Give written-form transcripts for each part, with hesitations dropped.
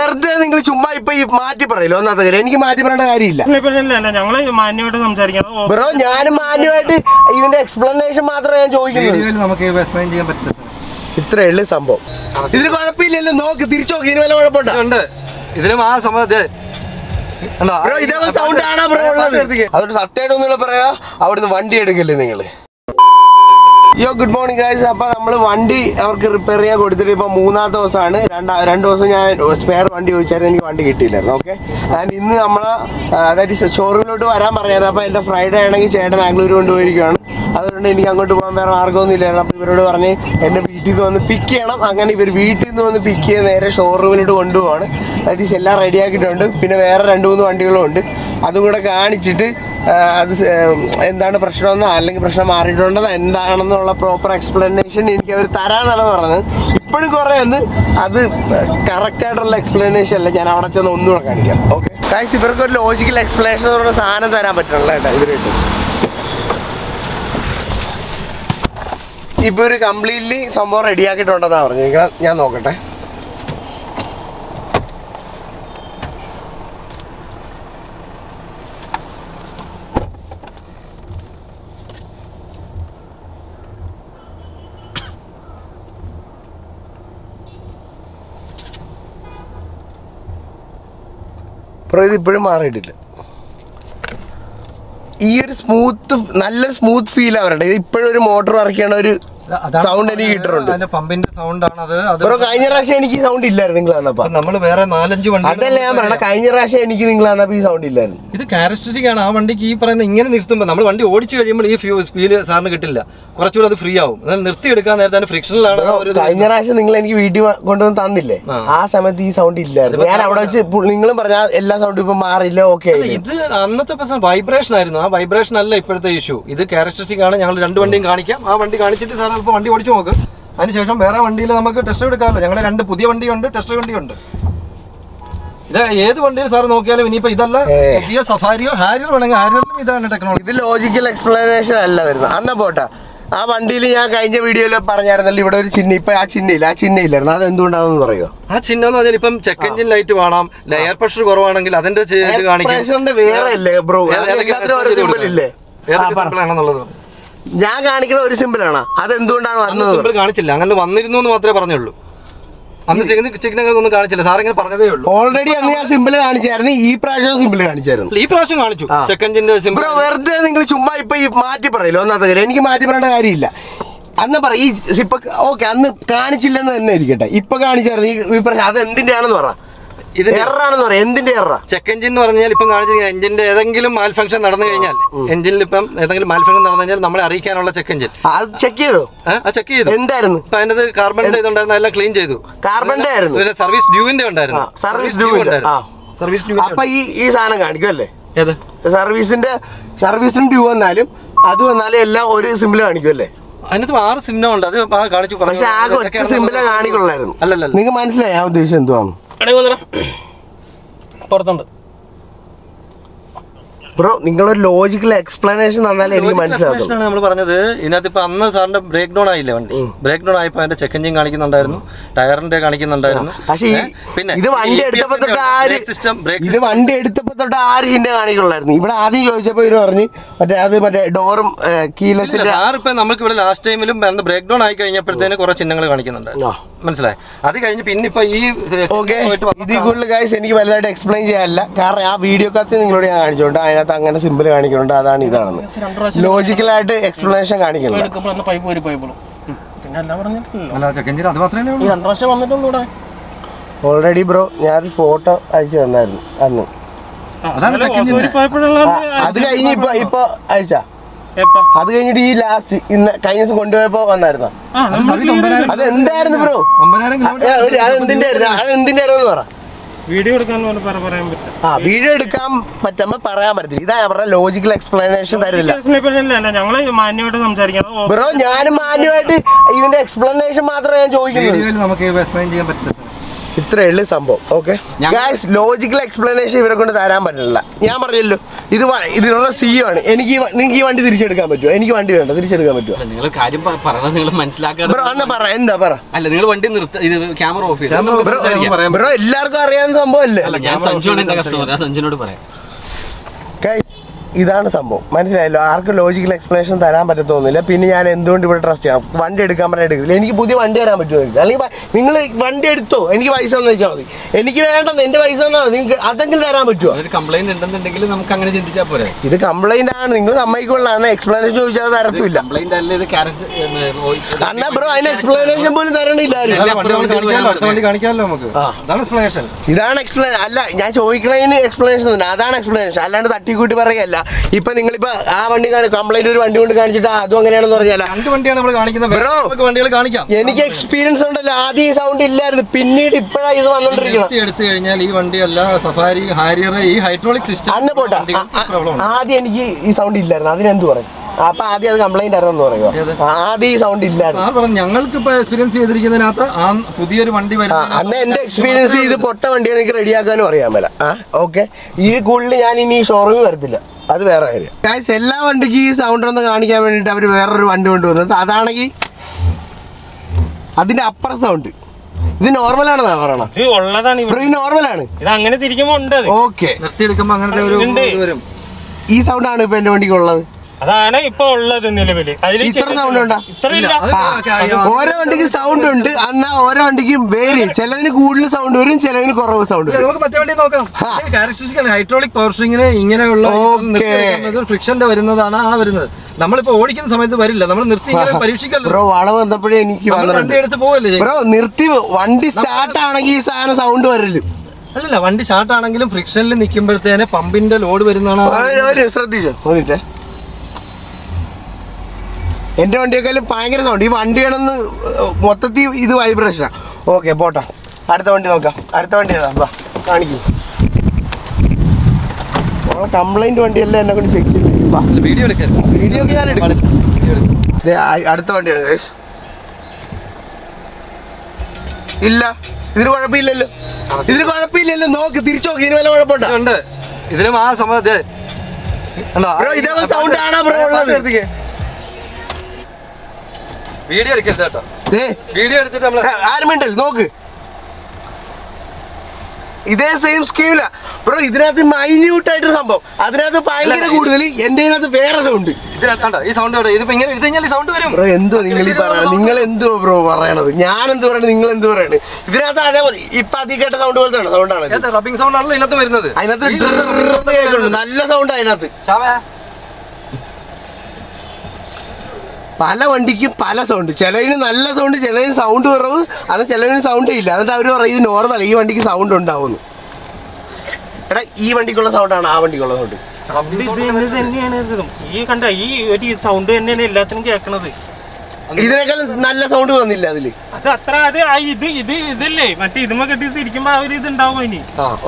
വെറുതെ നിങ്ങൾ ചുമ്മാ ഇപ്പൊ ഈ മാറ്റി പറയല്ലോ ഒന്നാമത്തെ കാര്യം. എനിക്ക് മാറ്റി പറയേണ്ട കാര്യമില്ല ബ്രോ. ഞാനും മാന്യമായിട്ട് ഇതിന്റെ എക്സ്പ്ലനേഷൻ മാത്രമേ ഞാൻ ചോദിക്കുന്നത്. ഇത്രേ ഉള്ളു സംഭവം. ഇതിന് കുഴപ്പമില്ലല്ലോ. നോക്ക് തിരിച്ചു നോക്കി. ഇതിന് വല്ല കുഴപ്പമുണ്ട്? ഇതിലും ആ സംഭവം ഇതേപോലെ സൗണ്ട് ആണോ ബ്രോ ഉള്ളത്? അതൊരു സത്യമായിട്ട് ഒന്നുകൂടെ പറയാ, അവിടുന്ന് വണ്ടി എടുക്കല്ലേ നിങ്ങള്? യോ ഗുഡ് മോർണിംഗ് ഗൈസ്. അപ്പോൾ നമ്മൾ വണ്ടി അവർക്ക് റിപ്പയർ ചെയ്യാൻ കൊടുത്തിട്ട് ഇപ്പോൾ മൂന്നാമത്തെ ദിവസമാണ്. രണ്ട് ദിവസം ഞാൻ സ്പെയർ വണ്ടി ചോദിച്ചായിരുന്നു, എനിക്ക് വണ്ടി കിട്ടിയില്ലായിരുന്നു. ഓക്കെ, ആൻഡ് ഇന്ന് നമ്മൾ അതായത് ഷോറൂമിലോട്ട് വരാൻ പറയായിരുന്നു. അപ്പോൾ എൻ്റെ ഫ്രൈഡേ ആണെങ്കിൽ ചേട്ടൻ ബാംഗ്ലൂർ കൊണ്ടുപോയിരിക്കുകയാണ്. അതുകൊണ്ട് എനിക്ക് അങ്ങോട്ട് പോകാൻ വേറെ മാർഗ്ഗമൊന്നും ഇല്ലായിരുന്നു. അപ്പോൾ ഇവരോട് പറഞ്ഞ് എന്നെ വീട്ടിൽ നിന്ന് വന്ന് പിക്ക് ചെയ്യണം. അങ്ങനെ ഇവർ വീട്ടിൽ നിന്ന് വന്ന് പിക്ക് ചെയ്ത് നേരെ ഷോറൂമിലോട്ട് കൊണ്ടുപോവാണ്. ദാറ്റ് ഈസ് എല്ലാം റെഡിയാക്കിയിട്ടുണ്ട്. പിന്നെ വേറെ 2-3 വണ്ടികളും ഉണ്ട്. അതും കൂടെ കാണിച്ചിട്ട് അത് എന്താണ് പ്രശ്നമെന്നോ അല്ലെങ്കിൽ പ്രശ്നം മാറിയിട്ടുണ്ടെന്നോ എന്താണെന്നുള്ള പ്രോപ്പർ എക്സ്പ്ലനേഷൻ എനിക്ക് അവർ തരാമെന്നാണ് പറഞ്ഞത്. ഇപ്പോഴും കുറേ ഒന്ന് അത് കറക്റ്റായിട്ടുള്ള എക്സ്പ്ലനേഷൻ അല്ല. ഞാൻ അവിടെ ചെന്ന് ഒന്നുകൂടെ കാണിക്കാം. ഓക്കെ ഗൈസ്, ഇവർക്ക് ഒരു ലോജിക്കൽ എക്സ്പ്ലനേഷൻ എന്ന് പറഞ്ഞ സാധനം തരാൻ പറ്റണല്ലോ കേട്ടോ ഇവരായിട്ട്. ഇപ്പോൾ ഒരു കംപ്ലീറ്റ്ലി സംഭവം റെഡിയാക്കിയിട്ടുണ്ടെന്നാണ് പറഞ്ഞിരിക്കുന്നത്. ഞാൻ നോക്കട്ടെ. അപ്പോൾ ഇത് ഇപ്പോഴും മാറിയിട്ടില്ല. ഈ ഒരു നല്ലൊരു സ്മൂത്ത് ഫീൽ അവരുടെ. ഇത് ഇപ്പോഴും ഒരു മോട്ടോർ ഇറക്കിയാണ് ഒരു സൗണ്ട് എനിക്ക് കിട്ടുന്നുണ്ട്. പമ്പിന്റെ സൗണ്ട് ആണ് അത്. കഴിഞ്ഞ പ്രാവശ്യം എനിക്ക് സൗണ്ട് ഇല്ലായിരുന്നു നിങ്ങൾ വന്നപ്പോ. നമ്മൾ വേറെ 4-5 വണ്ടി അതല്ല ഞാൻ പറയണ. കഴിഞ്ഞ പ്രാവശ്യം എനിക്ക് നിങ്ങൾ വന്നപ്പോ ഈ സൗണ്ട് ഇല്ലായിരുന്നു. ഇത് ക്യാരക്ടറിസ്റ്റിക് ആണ് ആ വണ്ടിക്ക്. ഈ പറയുന്ന ഇങ്ങനെ നിർത്തുമ്പോൾ നമ്മൾ വണ്ടി ഓടിച്ചു കഴിയുമ്പോൾ ഈ സ്പീഡ് സാറിന് കിട്ടില്ല. കുറച്ചുകൂടെ അത് ഫ്രീ ആവും. എന്നാൽ നിർത്തി എടുക്കാൻ നേരത്തെ ഫ്രിക്ഷനിലാണ്. കഴിഞ്ഞ പ്രാവശ്യം നിങ്ങൾ എനിക്ക് വീട്ടിൽ കൊണ്ടുവന്ന് തന്നില്ലേ, ആ സമയത്ത് ഈ സൗണ്ട് ഇല്ലായിരുന്നു. ഞാൻ അവിടെ വെച്ച് നിങ്ങളും പറഞ്ഞ എല്ലാ സൗണ്ടും ഇപ്പൊ മാറില്ല. ഓക്കെ, ഇത് അന്നത്തെ വൈബ്രേഷൻ ആയിരുന്നു. ആ വൈബ്രേഷൻ അല്ല ഇപ്പോഴത്തെ ഇഷ്യൂ. ഇത് ക്യാരക്ടറിസ്റ്റിക് ആണ്. ഞങ്ങൾ 2 വണ്ടിയും കാണിക്കാം. ആ വണ്ടി കാണിച്ചിട്ട് സാർ ഇപ്പോൾ വണ്ടി ഓടിച്ചു നോക്ക്. അതിനുശേഷം വേറെ വണ്ടിയിൽ നമുക്ക് ടെസ്റ്റ് എടുക്കാമല്ലോ. ഞങ്ങളുടെ 2 പുതിയ വണ്ടിയുണ്ട്, ടെസ്റ്റ് വണ്ടിയുണ്ട്. ഇത് ഏത് വണ്ടിയിൽ സാർ നോക്കിയാലും ഇനിയിപ്പോൾ ഇതല്ല പുതിയ സഫാരിയോ ഹാരിയർ വേണമെങ്കിൽ ഹാരിയറിലും ഇതാണ് ടെക്നോളജി. ഇത് ലോജിക്കൽ എക്സ്പ്ലനേഷൻ അല്ല വരുന്നത്. അന്ന പോട്ടെ, ആ വണ്ടിയിൽ ഞാൻ കഴിഞ്ഞ വീഡിയോയിൽ പറഞ്ഞായിരുന്നല്ലോ ഇവിടെ ഒരു ചിഹ്നം. ഇപ്പൊ ആ ചിഹ്നമില്ല. ആ ചിഹ്നം ഇല്ലായിരുന്നു. അത് എന്തുകൊണ്ടാണെന്ന് പറയുമോ? ആ ചിഹ്നം എന്ന് പറഞ്ഞാൽ ഇപ്പം ചെക്ക് എഞ്ചിൻ ലൈറ്റ് വേണം, എയർ പ്രഷർ കുറവാണെങ്കിൽ അതിന്റെ വേറെ അല്ലേ ബ്രോ? ഇല്ലേ ആണെന്നുള്ളത് ഞാൻ കാണിക്കുന്ന ഒരു സിമ്പിളാണ്. അത് എന്തുകൊണ്ടാണ് വന്നത്? സിമ്പിൾ കാണിച്ചില്ല. അങ്ങനെ വന്നിരുന്നു എന്ന് മാത്രമേ പറഞ്ഞുള്ളൂ. അന്ന് ഒന്നും കാണിച്ചില്ല. സാർ ഇങ്ങനെ പറഞ്ഞതേ ഉള്ളൂ. ഓൾറെഡി അന്ന് ഞാൻ സിമ്പിൾ കാണിച്ചായിരുന്നു. ഈ പ്രാവശ്യം സിമ്പിൾ കാണിച്ചായിരുന്നു. ഈ പ്രാവശ്യം കാണിച്ചു ചെക്ക് എഞ്ചിന്റെ സിമ്പിൾ. വെറുതെ നിങ്ങൾ ചുമ്മാ ഇപ്പൊ ഈ മാറ്റി പറയല്ലോ ഒന്നാമത്തെ കാര്യം. എനിക്ക് മാറ്റി പറയേണ്ട കാര്യമില്ല. അന്ന് പറ ഈ ഇപ്പൊ ഓക്കെ അന്ന് കാണിച്ചില്ലെന്ന് തന്നെ ഇരിക്കട്ടെ. ഇപ്പൊ കാണിച്ചായിരുന്നു ഈ പ്രാവശ്യം. അത് എന്തിന്റെ ആണെന്ന് പറ. ഇത് എററാണെന്ന് പറയാം. എന്തിന്റെ എറ? ചെക്ക് എഞ്ചിൻ എന്ന് പറഞ്ഞാൽ ഇപ്പം കാണിച്ചിരിക്കുന്ന എഞ്ചിന്റെ ഏതെങ്കിലും മാൽ ഫംഗ്ഷൻ നടന്നു കഴിഞ്ഞാൽ, എഞ്ചിനിൽ ഇപ്പം ഏതെങ്കിലും മാൽ ഫംഗ്ഷൻ നടന്നു കഴിഞ്ഞാൽ നമ്മളെ അറിയിക്കാനുള്ള ചെക്ക് എഞ്ചിൻ ചെക്ക് ചെയ്തോ? ചെക്ക് ചെയ്തു. എന്തായിരുന്നു അതിനകത്ത് കാർബണിന്റെ ഇതുണ്ടായിരുന്നു. എല്ലാം ക്ലീൻ ചെയ്തു. കാർബണിന്റെ ആയിരുന്നു. പിന്നെ സർവീസ് ഡ്യൂവിന്റെ ഉണ്ടായിരുന്നു. Service due. അപ്പൊ ഈ സാധനം കാണിക്കും അല്ലേ? ഏത് സർവീസിന് ഡ്യൂ വന്നാലും അത് വന്നാലും എല്ലാം ഒരു സിമ്പിൾ കാണിക്കും അല്ലേ? അതിനകത്ത് 6 സിമ്പിളും ഉണ്ട്. അത് കാണിച്ചു. പക്ഷെ ആകെ ഒറ്റ സിമ്പിളെ കാണിക്കുള്ളായിരുന്നു. അല്ലല്ല, നിങ്ങൾക്ക് മനസ്സിലായി ഞാൻ ഉദ്ദേശിച്ചത് എന്തുവാണ്? പുറത്തുണ്ട് ബ്രോ. നിങ്ങളൊരു ലോജിക്കൽ എക്സ്പ്ലനേഷൻ തന്നാലേ എനിക്ക് മനസ്സിലാവും. നമ്മൾ പറഞ്ഞത് ഇതിനകത്ത് ഇപ്പൊ അന്ന് സാറിന്റെ ബ്രേക്ക് ഡൗൺ ആയില്ലേ വണ്ടി? ബ്രേക്ക് ഡൗൺ ആയപ്പോ അതിന്റെ ചെക്ക് എഞ്ചിൻ കാണിക്കുന്നുണ്ടായിരുന്നു, ടയറിന്റെ കാണിക്കുന്നുണ്ടായിരുന്നു. പക്ഷേ പിന്നെ ഇത് വണ്ടി എടുത്തപ്പോ തൊട്ട് ആര് ഹിന്റെ കാണിക്കുള്ളായിരുന്നു. ഇവിടെ ആദ്യം ചോദിച്ചപ്പോ ഇവര് പറഞ്ഞ് മറ്റേ ഡോറും കീലെസ്. സാറിപ്പോ നമുക്ക് ഇവിടെ ലാസ്റ്റ് ടൈമിലും ബ്രേക്ക് ഡൗൺ ആയി കഴിഞ്ഞപ്പോഴത്തേന് കുറെ ചിഹ്നങ്ങൾ കാണിക്കുന്നുണ്ടായിരുന്നു. മനസ്സിലായി? അത് കഴിഞ്ഞ് പിന്നെ ഇപ്പൊ ഈ ഇതിൽ കൂടുതൽ ഗൈസ് എനിക്ക് വലുതായിട്ട് എക്സ്പ്ലെയിൻ ചെയ്യാനില്ല. കാരണം ആ വീഡിയോക്കകത്ത് നിങ്ങളോട് ഞാൻ കാണിച്ചോണ്ട് അതിനകത്ത് അങ്ങനെ സിമ്പിൾ കാണിക്കുന്നുണ്ട്. അതാണ് ഇതാണെന്ന് ലോജിക്കലായിട്ട് എക്സ്പ്ലനേഷൻ കാണിക്കുന്നത്. ഓൾറെഡി ബ്രോ ഞാനൊരു ഫോട്ടോ അയച്ചു തന്നായിരുന്നു അന്ന്. അത് കഴിഞ്ഞ് ഇപ്പൊ അയച്ചാ? അത് കഴിഞ്ഞിട്ട് ഈ ലാസ്റ്റ് ഇന്ന് കഴിഞ്ഞ ദിവസം കൊണ്ടുപോയപ്പോ വന്നായിരുന്നോ? അതെന്തായിരുന്നു ബ്രോ? അതെന്തിന്റെ ആയിരുന്നു പറ. വീഡിയോ എടുക്കാൻ വീഡിയോ എടുക്കാൻ പറ്റുമ്പോ പറയാൻ പറ്റത്തില്ല. ഇതാ ഞാൻ പറഞ്ഞ ലോജിക്കൽ എക്സ്പ്ലനേഷൻ തരുന്നില്ല ബ്രോ. ഞാനും മാന്യമായിട്ട് ഇതിന്റെ എക്സ്പ്ലനേഷൻ മാത്രമേ ഞാൻ ചോദിക്കുന്നത്. ഇത്രയേ ഉള്ളൂ സംഭവം. ഓക്കെ ഗൈസ്, ലോജിക്കൽ എക്സ്പ്ലനേഷൻ ഇവരെ കൊണ്ട് തരാൻ പറ്റില്ല. ഞാൻ പറഞ്ഞല്ലോ ഇതിനുള്ള സിഇഒ ആണ്. നിങ്ങൾക്ക് ഈ വണ്ടി തിരിച്ചെടുക്കാൻ പറ്റുമോ? എനിക്ക് വണ്ടി വേണ്ട, തിരിച്ചെടുക്കാൻ പറ്റുമോ? നിങ്ങൾ കാര്യം പറഞ്ഞത് നിങ്ങൾ മനസ്സിലാക്കാതെ ബ്രോ എന്നാ പറ, എന്താ പറ. അല്ല നിങ്ങൾ വണ്ടി ഇത് ക്യാമറ ഓഫ് ചെയ്ത് ബ്രോ എല്ലാവർക്കും അറിയാവുന്ന സംഭവമല്ലേ? അല്ല ഞാൻ സഞ്ജുവാണ് എന്റെ കസ്റ്റമർ, ഞാൻ സഞ്ജുവിനോട് പറയാം. ഗൈസ് ഇതാണ് സംഭവം, മനസ്സിലായല്ലോ? ആർക്കും ലോജിക്കൽ എക്സ്പ്ലനേഷൻ തരാൻ പറ്റത്തൊന്നുമില്ല. പിന്നെ ഞാൻ എന്തുകൊണ്ട് ഇവിടെ ട്രസ്റ്റ് ചെയ്യണം? വണ്ടി എടുക്കാൻ പറഞ്ഞാൽ എടുക്കില്ല. എനിക്ക് പുതിയ വണ്ടി തരാൻ പറ്റുമോ നിങ്ങൾക്ക്? അല്ലെങ്കിൽ നിങ്ങൾ വണ്ടി എടുത്തോ, എനിക്ക് പൈസ എന്ന് വെച്ചാൽ മതി. എനിക്ക് വേണ്ടെന്ന്, എൻ്റെ പൈസ തന്നാൽ മതി. നിങ്ങൾക്ക് അതെങ്കിലും തരാൻ പറ്റുമോ? ഒരു കംപ്ലൈന്റ് ഉണ്ടെന്നുണ്ടെങ്കിൽ നമുക്ക് അങ്ങനെ ചിന്തിച്ചാൽ പോരെ. ഇത് കംപ്ലൈന്റ് ആണ്, നിങ്ങൾ സമ്മതിക്കൊള്ളാണ്. എക്സ്പ്ലനേഷൻ ചോദിച്ചാൽ തരത്തില്ല. കംപ്ലൈന്റ് അല്ല ഇത് എന്നാ ബ്രോ അതിന് എക്സ്പ്ലനേഷൻ പോലും തരണില്ല. കാണിക്കാമല്ലോ നമുക്ക്. അതാണ് എക്സ്പ്ലനേഷൻ. ഇതാണ് എക്സ്പ്ലനേഷൻ. അല്ല ഞാൻ ചോദിക്കണതിന് എക്സ്പ്ലനേഷൻ തന്നെ, അതാണ് എക്സ്പ്ലനേഷൻ. അല്ലാണ്ട് തട്ടിക്കൂട്ടി പറയുകയല്ല. ഇപ്പൊ നിങ്ങളിപ്പോ ആ വണ്ടി കംപ്ലൈന്റ് ഒരു വണ്ടി കൊണ്ട് കാണിച്ചിട്ട് അതും അങ്ങനെയാണെന്ന് പറഞ്ഞാൽ രണ്ട് വണ്ടിയാണ് നമ്മൾ കാണിക്കുന്നത്. ബ്രോ വണ്ടികൾ കാണിക്കാം. എനിക്ക് എക്സ്പീരിയൻസ് ഉണ്ടല്ലോ. ആദ്യം ഈ സൗണ്ട് ഇല്ലായിരുന്നു, പിന്നീട് ഇപ്പോഴാണ് ഇത് വന്നോണ്ടിരിക്കുന്നത്. എടുത്തു കഴിഞ്ഞാൽ ഈ വണ്ടിയല്ല സഫാരി, ഹാരിയർ, ഈ ഹൈഡ്രോളിക് സിസ്റ്റം അന്ന് പോട്ടെ. ആദ്യം എനിക്ക് ഈ സൗണ്ട് ഇല്ലായിരുന്നു, അതിനെന്ത് പറയും? അപ്പൊ ആദ്യം അത് കംപ്ലൈന്റ് ആയിരുന്നെന്ന് പറയുമോ? ആദ്യം ഈ സൗണ്ട് ഇല്ലായിരുന്നു. ഞങ്ങൾക്ക് ഇപ്പൊ എക്സ്പീരിയൻസ് ചെയ്തിരിക്കുന്നതിനകത്ത് ആ പുതിയൊരു വണ്ടി വരുന്നത്. അന്ന് എന്റെ എക്സ്പീരിയൻസ് ഇത് പൊട്ട വണ്ടിയാണ്, എനിക്ക് റെഡിയാക്കാനും അറിയാൻ മേല. ഓക്കെ, ഈ കൂടുതൽ ഞാൻ ഇനി ഈ ഷോറൂമിൽ വരത്തില്ല, അത് വേറെ കാര്യം. ഗൈസ് എല്ലാ വണ്ടിക്ക് ഈ സൗണ്ട് ഒന്ന് കാണിക്കാൻ വേണ്ടിയിട്ട് അവർ വേറൊരു വണ്ടി കൊണ്ടുവന്നത്. അതാണെങ്കിൽ അതിന്റെ അപ്പുറ സൗണ്ട്. ഇത് നോർമലാണെന്നാ പറയണം. ഇത് നോർമലാണ്. അങ്ങനെ തിരിക്കുമ്പോ ഉണ്ട്. ഓക്കെ, നിർത്തിയെടുക്കുമ്പോ അങ്ങനത്തെ ഒരു വരും. ഈ സൗണ്ടാണ് ഇപ്പൊ എന്റെ വണ്ടിക്ക് ഉള്ളത്. അതാണ് ഇപ്പൊ ഉള്ളത് നിലവില്. ഇത്ര സൗണ്ട് ഉണ്ടോ? ഓരോ വണ്ടിക്ക് സൗണ്ട് ഉണ്ട്. എന്നാ ഓരോ വണ്ടിക്കും വേരി. ചിലതിന് കൂടുതൽ സൗണ്ട് വരും, ചിലതിന് കുറവ് സൗണ്ട് വരും. നമുക്ക് മറ്റേ വണ്ടി നോക്കാം. ഹൈഡ്രോളിക് പവർ സ്ട്രിങ്ങിന് ഇങ്ങനെയുള്ള ഫ്രിക്ഷന്റെ വരുന്നതാണ് ആ വരുന്നത്. നമ്മളിപ്പോ ഓടിക്കുന്ന സമയത്ത് വരില്ല, നമ്മൾ നിർത്തി പരീക്ഷിക്കല്ലോ. ബ്രോ വളവ് വന്നപ്പോഴേ എനിക്ക് വണ്ടി എടുത്ത് പോവല്ലേ ബ്രോ. നിർത്തി വണ്ടി സ്റ്റാർട്ട് ആണെങ്കിൽ ഈ സാധനം സൗണ്ട് വരല്. അല്ലല്ല, വണ്ടി സ്റ്റാർട്ട് ആണെങ്കിലും ഫ്രിക്ഷനിൽ നിൽക്കുമ്പോഴത്തേനെ പമ്പിന്റെ ലോഡ് വരുന്നതാണ്. ശ്രദ്ധിച്ചോ എന്റെ വണ്ടിയേക്കാളും ഭയങ്കര സൗണ്ട്. ഈ വണ്ടിയാണെന്ന് മൊത്തത്തിൽ ഇത് വൈബ്രേഷനാ. ഓക്കെ പോട്ടെ, അടുത്ത വണ്ടി നോക്കാം. അടുത്ത വണ്ടി കാണിക്കും. കംപ്ലൈന്റ് വണ്ടിയല്ല എന്നെ കൊണ്ട് ചെക്ക് ചെയ്ത് വീഡിയോ ഒക്കെ ഞാൻ എടുക്കും. അടുത്ത വണ്ടിയാണ് ഗൈസ്. ഇല്ല, ഇതിന് കുഴപ്പമില്ലല്ലോ. ഇതിന് കുഴപ്പമില്ലല്ലോ. നോക്ക്, തിരിച്ചു നോക്ക്, ഇതിന് വല്ല കുഴപ്പമുണ്ട്? ഇതിലും ആ സമയത്ത് ഇതേപോലെ സൗണ്ട് ആണോ ബ്രോ ഉള്ളത്? വീഡിയോ എടുക്കരുത് കേട്ടോ. വീഡിയോ എടുത്തിട്ട് നമ്മൾ ആരും മിണ്ടല്ലോ, നോക്ക്. ഇതേ സെയിം സ്കീമില ബ്രോ. ഇതിനകത്ത് മൈന്യൂട്ട് ആയിട്ടൊരു സംഭവം, അതിനകത്ത് ഭയങ്കര കൂടുതൽ. എന്റെ ഇതിനകത്ത് വേറെ സൗണ്ട്. ഇതിനകത്താണ്ടോ ഈ സൗണ്ട്? ഇതിപ്പോ ഇങ്ങനെ എടുത്തു കഴിഞ്ഞാൽ സൗണ്ട് വരും. ബ്രോ എന്തോ നിങ്ങൾ ഈ പറയണത്? നിങ്ങൾ എന്തോ ബ്രോ പറയണത്? ഞാൻ എന്ത് പറയണത്, നിങ്ങൾ എന്ത് പറയണത്? ഇതിനകത്ത് അതേപോലെ ഇപ്പൊ അതി കേട്ട സൗണ്ട് പോലത്തെ സൗണ്ടാണ്. റബ്ബിംഗ് സൗണ്ട് ആണല്ലോ ഇതിനകത്ത് വരുന്നത്. അതിനകത്ത് കേൾക്കുന്നുണ്ട്, നല്ല സൗണ്ട് അതിനകത്ത്. പല വണ്ടിക്കും പല സൗണ്ട്. ചിലതിന് നല്ല സൗണ്ട്, ചിലതിന് സൗണ്ട് കുറവ്, അത് ചിലതിന് സൗണ്ടേ ഇല്ല. എന്നിട്ട് അവർ പറയും ഇത് നോർമൽ, ഈ വണ്ടിക്ക് സൗണ്ട് ഉണ്ടാവുന്നു. എടാ ഈ വണ്ടിക്കുള്ള സൗണ്ടാണ് ആ വണ്ടിക്കുള്ള സൗണ്ട്. ഈ കണ്ട ഈ ഒരു സൗണ്ട് തന്നെയാണ് എല്ലാത്തിനും കേൾക്കണത്. ഇതിനേക്കാൾ നല്ല സൗണ്ട് വന്നില്ല അതില്. അത് അത്ര അത് ഇതല്ലേ മറ്റേ ഇതുമ്മ കെട്ടി ഇരിക്കുമ്പോ ആ ഒരു ഇത് ഉണ്ടാവും. ഇനി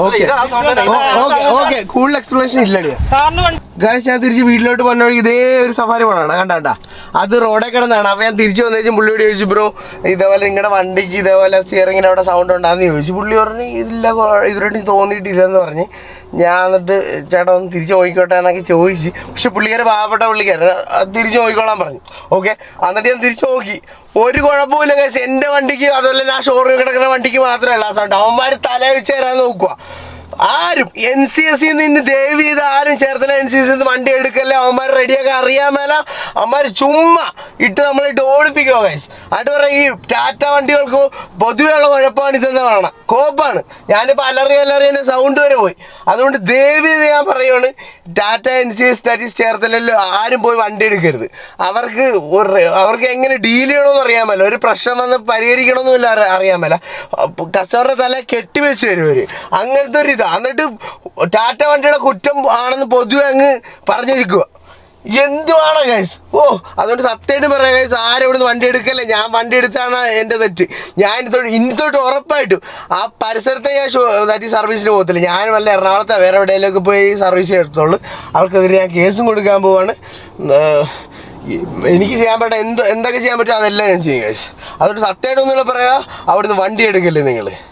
കൂടുതൽ എക്സ്പ്ലനേഷൻ ഇല്ലടിയാ. ഗായ്സ് ഞാൻ തിരിച്ച് വീട്ടിലോട്ട് വന്ന വഴി ഇതേ ഒരു സഫാരി പോണാണ്, കണ്ടാ അത് റോഡേ കിടന്നാണ്. അപ്പൊ ഞാൻ തിരിച്ചു വന്നേച്ചും പുള്ളിയോട് ചോദിച്ചു, ബ്രോ ഇതേപോലെ നിങ്ങളുടെ വണ്ടിക്ക് ഇതേപോലെ സ്റ്റിയറിങ്ങിന് അവിടെ സൗണ്ട് ഉണ്ടാന്ന് ചോദിച്ചു. പുള്ളി പറഞ്ഞു ഇല്ല, ഇതുവരെയായിട്ടും തോന്നിയിട്ടില്ലെന്ന് പറഞ്ഞ്. ഞാൻ എന്നിട്ട് ചേട്ടാ ഒന്ന് തിരിച്ചു നോക്കിക്കോട്ടെ എന്നൊക്കെ ചോദിച്ചു. പക്ഷെ പുള്ളിക്കാരെ പാവപ്പെട്ട പുള്ളിക്കാരൻ തിരിച്ചു നോക്കിക്കോളാൻ പറഞ്ഞു. ഓക്കെ, എന്നിട്ട് ഞാൻ തിരിച്ചു നോക്കി, ഒരു കുഴപ്പമില്ല ഗൈസ്. എൻ്റെ വണ്ടിക്ക് അതുപോലെ ഞാൻ ഷോറൂമിൽ കിടക്കുന്ന വണ്ടിക്ക് മാത്രമല്ല ആ സൗണ്ട്. അവന്മാർ തല വെച്ച് തരാൻ നോക്കുക. ആരും NCS നിന്ന് ദയവ് ചെയ്ത് ആരും ചേർത്തല NCS വണ്ടി എടുക്കല്ലേ. അവന്മാർ റെഡിയാക്കാൻ അറിയാൻ മേല. അവന്മാർ ചുമ്മാ ഇട്ട് നമ്മളിട്ട് ഓടിപ്പിക്കുക ഗൈസ്. ആയിട്ട് പറയാം ഈ ടാറ്റ വണ്ടികൾക്ക് പൊതുവെയുള്ള കുഴപ്പമാണ് ഇതെന്ന് പറയണം. കോപ്പാണ്. ഞാനിപ്പോൾ അലറിയ സൗണ്ട് വരെ പോയി. അതുകൊണ്ട് ദയവ് ചെയ്ത് ഞാൻ പറയുകയാണ്, ടാറ്റ NCS ദാറ്റ് ഈസ് ചേർത്തലല്ലോ ആരും പോയി വണ്ടി എടുക്കരുത്. അവർക്ക് എങ്ങനെ ഡീൽ ചെയ്യണമെന്ന് അറിയാൻ മേല. ഒരു പ്രശ്നം വന്ന് പരിഹരിക്കണമെന്നില്ല അറിയാൻ മേല. കസ്റ്റമറുടെ തല കെട്ടിവെച്ച് തരും അവർ. അങ്ങനത്തെ ഒരു ഇതാണ്. എന്നിട്ട് ടാറ്റ വണ്ടിയുടെ കുറ്റം ആണെന്ന് പൊതുവെ അങ്ങ് പറഞ്ഞിരിക്കുക. എന്തുവാണ് ഗൈസ്? അതുകൊണ്ട് സത്യമായിട്ട് പറയാം ഗൈസ്, ആരും ഇവിടുന്ന് വണ്ടി എടുക്കല്ലേ. ഞാൻ വണ്ടി എടുത്താണ് എൻ്റെ തെറ്റ്. ഞാൻ ഇനി തൊട്ട് ഉറപ്പായിട്ടും ആ പരിസരത്തെ ഞാൻ ദാറ്റ് സർവീസിന് പോകത്തില്ല. ഞാൻ വല്ല എറണാകുളത്തെ വേറെ എവിടെയെങ്കിലൊക്കെ പോയി സർവീസ് ചെയ്യത്തുള്ളൂ. അവർക്കെതിരെ ഞാൻ കേസും കൊടുക്കാൻ പോവാണ്. എനിക്ക് ചെയ്യാൻ പറ്റും എന്തൊക്കെ ചെയ്യാൻ പറ്റും അതെല്ലാം ഞാൻ ചെയ്യും ഗൈസ്. അതുകൊണ്ട് സത്യമായിട്ടൊന്നുമില്ല പറയാ, അവിടുന്ന് വണ്ടി എടുക്കല്ലേ നിങ്ങൾ.